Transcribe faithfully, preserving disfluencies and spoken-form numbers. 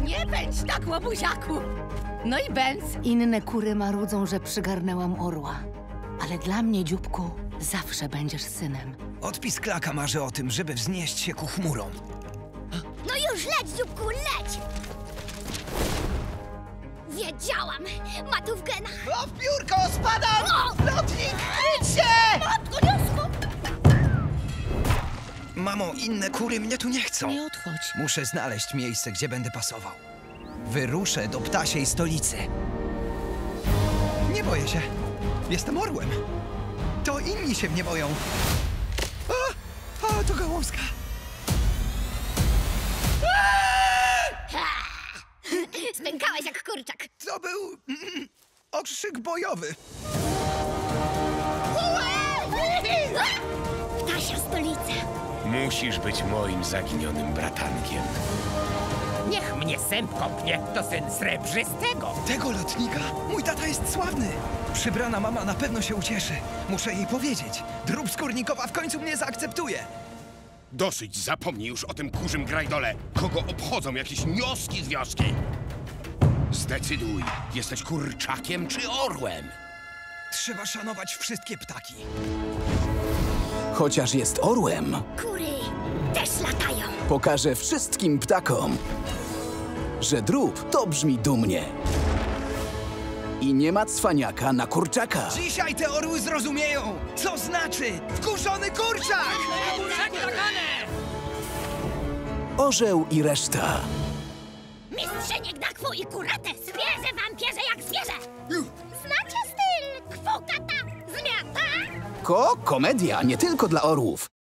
Nie bądź tak, łobuziaku! No i Benz. Inne kury marudzą, że przygarnęłam orła. Ale dla mnie, dzióbku, zawsze będziesz synem. Odpis Klaka marzy o tym, żeby wznieść się ku chmurom. No już leć, dzióbku, leć! Wiedziałam! Ma tu w genach! O, w piórko, spadam! O! Lotnik, kryć się! Matko, niosło! Mamo, inne kury mnie tu nie chcą. Nie odchodź. Muszę znaleźć miejsce, gdzie będę pasował. Wyruszę do ptasiej stolicy. Nie boję się. Jestem orłem. To inni się mnie boją. A, a to gałązka. Spękałeś jak kurczak. To był mm, okrzyk bojowy. Ptasia stolica. Musisz być moim zaginionym bratankiem. Niech mnie sęp kopnie, to syn Srebrzystego. Tego lotnika? Mój tata jest sławny. Przybrana mama na pewno się ucieszy. Muszę jej powiedzieć. Drób skórnikowa w końcu mnie zaakceptuje. Dosyć, zapomnij już o tym kurzym grajdole. Kogo obchodzą jakieś nioski z wioski? Zdecyduj, jesteś kurczakiem czy orłem? Trzeba szanować wszystkie ptaki. Chociaż jest orłem, Kury też latają. pokaże wszystkim ptakom, że drób to brzmi dumnie. I nie ma cwaniaka na kurczaka. Dzisiaj te orły zrozumieją, co znaczy wkurzony kurczak! Orzeł i reszta. Mistrzynie Gdakwu i Kuratę, zwierzę wampierze jak zwierzę. Znacie styl? Kwokata, zmiata? Ko, komedia nie tylko dla orłów.